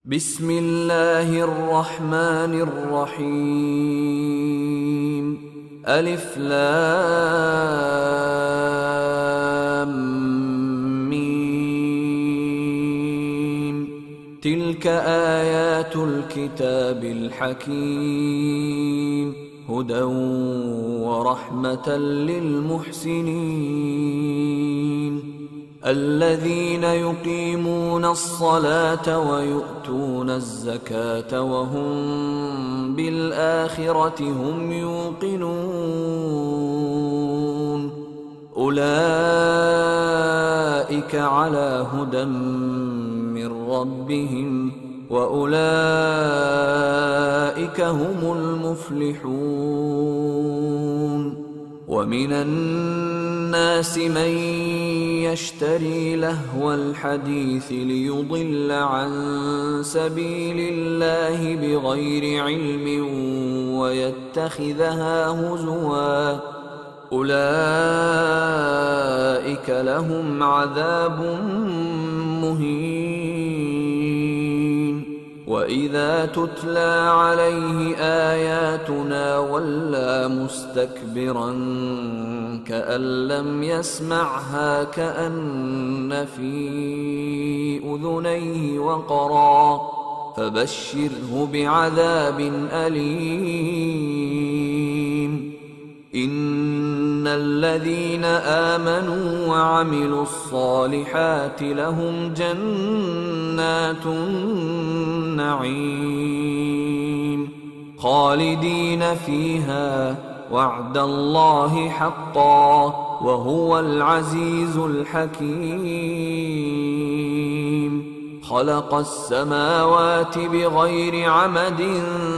بسم الله الرحمن الرحيم. ألف لام ميم. تلك آيات الكتاب الحكيم، هدى ورحمة للمحسنين الذين يقيمون الصلاة ويؤتون الزكاة وهم بالآخرة هم يوقنون. أولئك على هدى من ربهم وأولئك هم المفلحون. ومن الناس من يشتري لهو الحديث ليضل عن سبيل الله بغير علم ويتخذها هزوا، أولئك لهم عذاب مهين. وإذا تتلى عليه آياتنا ولى مستكبرا كأن لم يسمعها كأن في أذنيه وقرا، فبشره بعذاب أليم. إن الذين آمنوا وعملوا الصالحات لهم جنات النعيم خالدين فيها، وعد الله حقا وهو العزيز الحكيم. خلق السماوات بغير عمد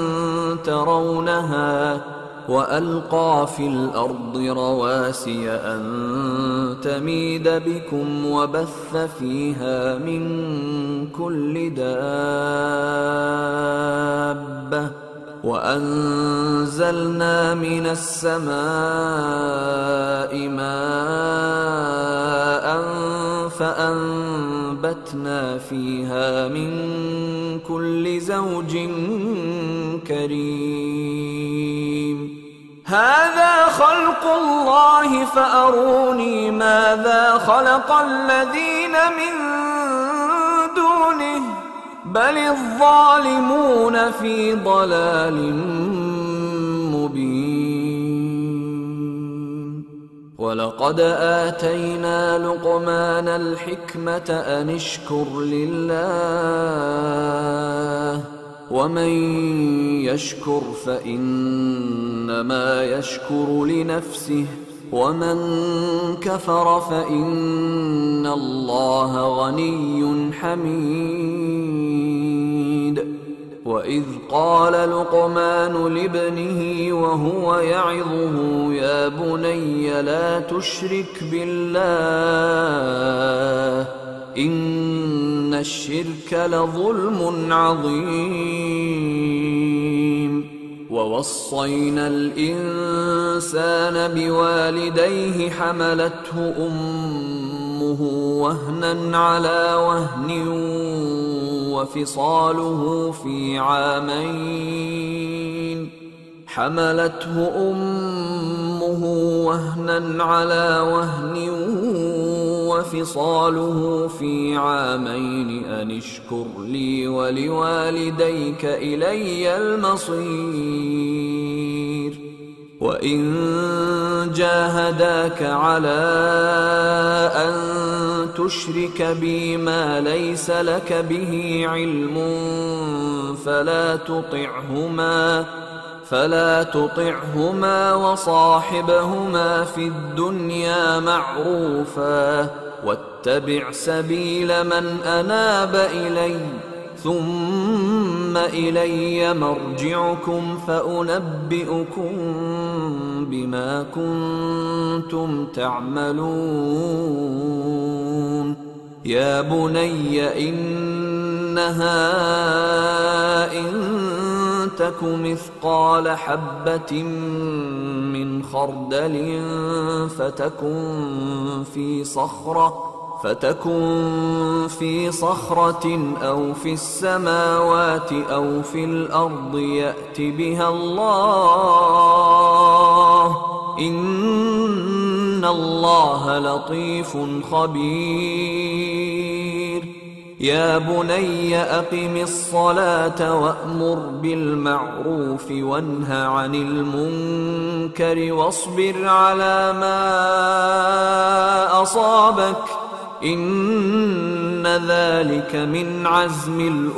ترونها وألقى في الأرض رواسي أن تميد بكم وبث فيها من كل دابة، وأنزلنا من السماء ماء فأنبتنا فيها من كل زوج كريم. هذا خلق الله فأروني ماذا خلق الذين من دونه، بل الظالمون في ضلال مبين. ولقد آتينا لقمان الحكمة أن اشكر لله، ومن يشكر فإنما يشكر لنفسه، ومن كفر فإن الله غني حميد. وإذ قال لقمان لابنه وهو يعظه يا بني لا تشرك بالله إن الشرك لظلم عظيم. ووصينا الإنسان بوالديه حملته أمه وهنا على وهن وفصاله في عامين، حملته أمه وهنا على وهن وفصاله في عامين أن اشكر لي ولوالديك إلي المصير. وإن جاهداك على أن تشرك بي ما ليس لك به علم فلا تطعهما وصاحبهما في الدنيا معروفا، واتبع سبيل من أناب إلي، ثم إلي مرجعكم فأنبئكم بما كنتم تعملون. يا بني إنها إن تك مثقال حبة من خردل فتكن في صخرة فتكن في صخرة أو في السماوات أو في الأرض يأت بها الله، إن الله لطيف خبير. يا بني أقم الصلاة وأمر بالمعروف وانه عن المنكر واصبر على ما أصابك، إن ذلك من عزم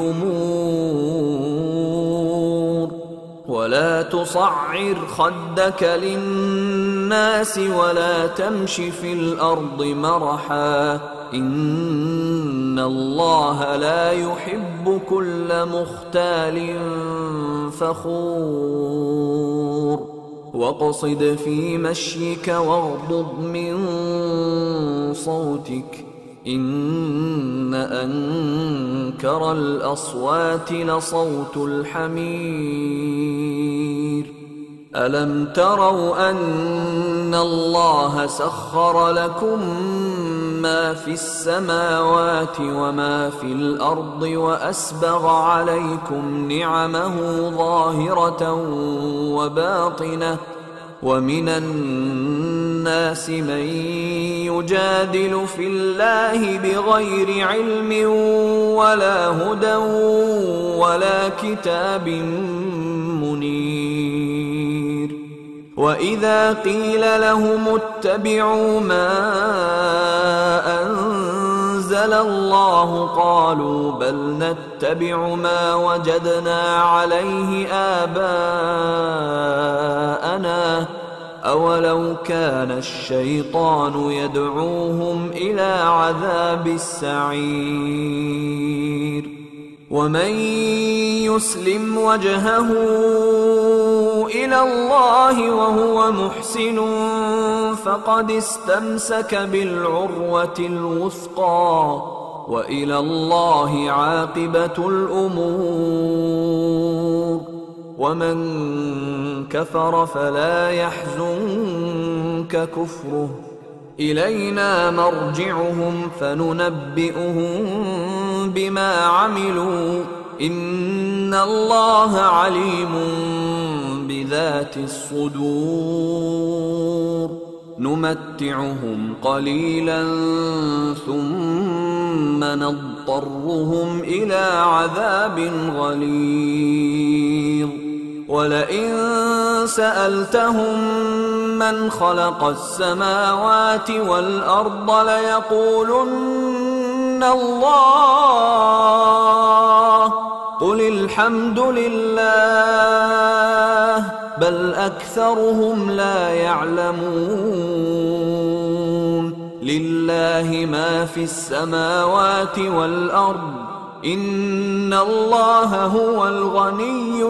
الأمور. ولا تصعر خدك للناس ولا تمش في الأرض مرحا، إن الله لا يحب كل مختال فخور. واقصد في مشيك واغضض من صوتك، إن أنكر الأصوات لصوت الحمير. ألم تروا أن الله سخر لكم ما في السماوات وما في الأرض وأسبغ عليكم نعمه ظاهرة وباطنة، ومن الناس من يجادل في الله بغير علم ولا هدى ولا كتاب منير. وإذا قيل لهم اتبعوا ما أنزل الله قالوا بل نتبع ما وجدنا عليه آباءنا، أولو كان الشيطان يدعوهم إلى عذاب السعير. ومن يسلم وجهه إلى الله وهو محسن فقد استمسك بالعروة الوثقى، وإلى الله عاقبة الأمور. ومن كفر فلا يحزنك كفره، إلينا مرجعهم فننبئهم بما عملوا، إن الله عليم بذات الصدور. نمتعهم قليلا ثم نضطرهم إلى عذاب غليظ. ولئن سألتهم من خلق السماوات والأرض ليقولن الله، قل الحمد لله، بل أكثرهم لا يعلمون. لله ما في السماوات والأرض، إن الله هو الغني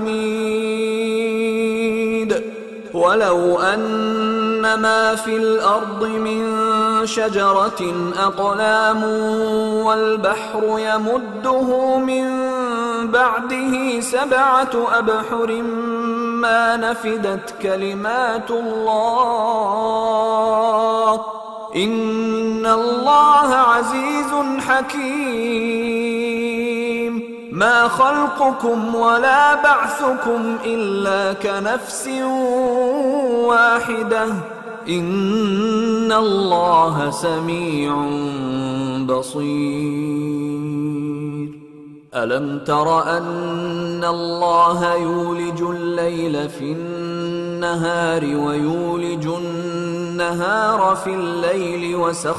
الحميد. ولو أن ما في الأرض من شجرة أقلام والبحر يمده من بعده 7 أبحر ما نفدت كلمات الله، إن الله عزيز حكيم. ما خلقكم ولا بعثكم إلا كنفس واحدة، إن الله سميع بصير. ألم تر أن الله يولج الليل في النهار ويولج النهار في الليل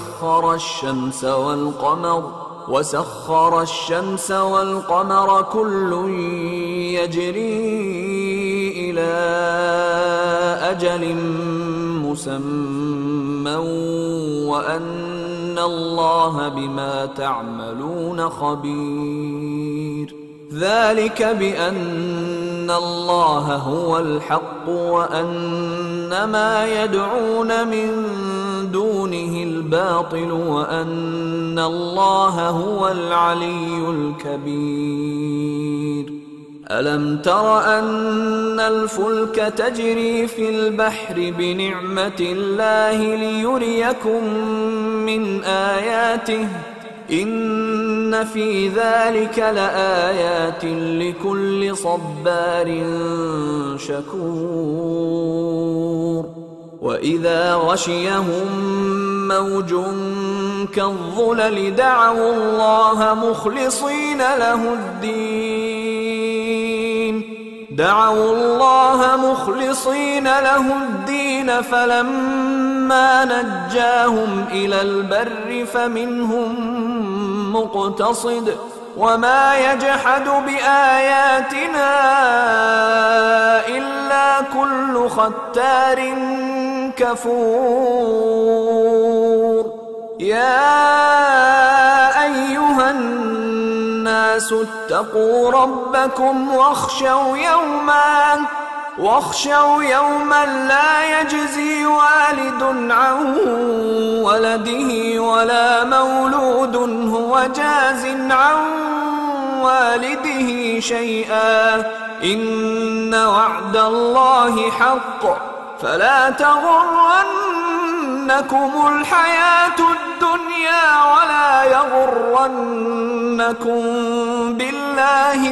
وسخر الشمس والقمر كل يجري إلى أجل مسمى وأن الله بما تعملون خبير. ذلك بأن الله هو الحق وأن ما يدعون من دونه الباطل وأن الله هو العلي الكبير. ألم تر أن الفلك تجري في البحر بنعمة الله ليريكم من آياته إن في ذلك لآيات لكل صبار شكور وإذا غشيهم موج كالظلل دعوا الله مخلصين له الدين فلما نجاهم إلى البر فمنهم مقتصد وما يجحد بآياتنا إلا كل ختار كفور يا أيها الناس اتقوا ربكم واخشوا يوما لا يجزي والد عن ولده ولا مولود هو جاز عن والده شيئا إن وعد الله حق فلا تغرنكم الحياة الدنيا ولا يغرنكم بالله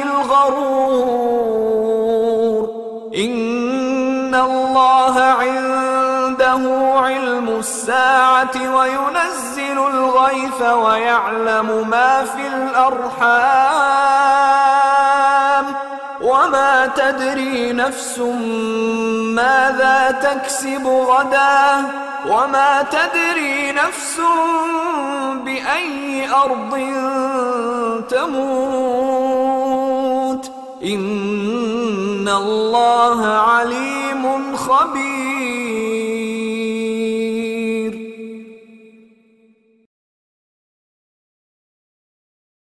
الغرور إن الله عنده علم الساعة وينزل الغيث ويعلم ما في الأرحام وما تدري نفس ماذا تكسب غدا وما تدري نفس بأي أرض تموت إن الله عليم خبير